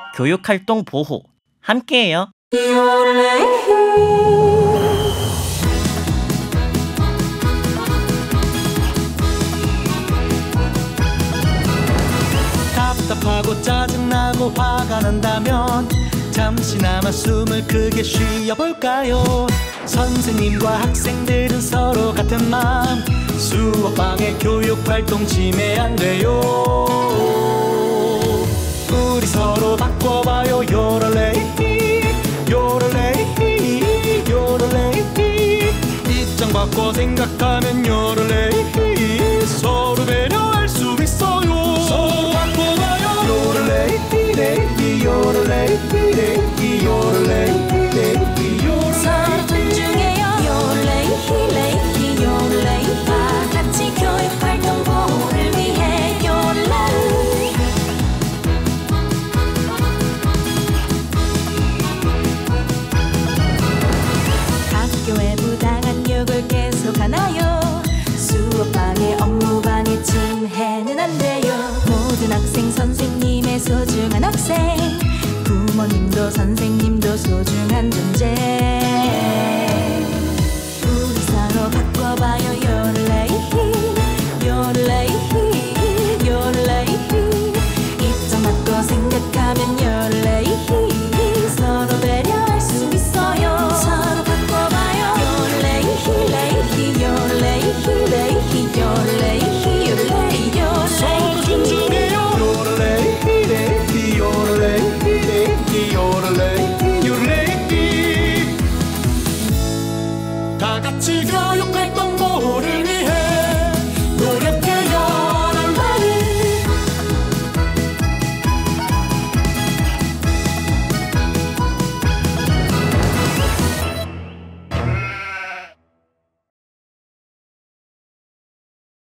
교육활동 보호 함께해요. 답답하고 짜증나고 화가 난다면 잠시나마 숨을 크게 쉬어볼까요? 선생님과 학생들은 서로 같은 마음, 수업방해 교육활동 침해 안 돼요. 우리 서로 바꿔봐요. 요럴레이 요럴레이 요럴레이. 입장 바꿔 생각하면 요럴레이 서로 배려할 수 있어요. 서로 바꿔봐요. 요럴레이 레이 요럴레이 레이 요럴레이 레이 요럴레이. 서로 존중해요. 요럴레이 레이 요럴레이. 다 같이 교육활동 보호를 위해 요럴레이. 학교에 부당한 욕을 계속하나요? 수업방해 업무방해 침해는 안 돼요. 모든 학생 선생님의 소중한 학생, 부모님도 선생님도 소중한 존재. 우리 서로 바꿔봐요. 요럴레이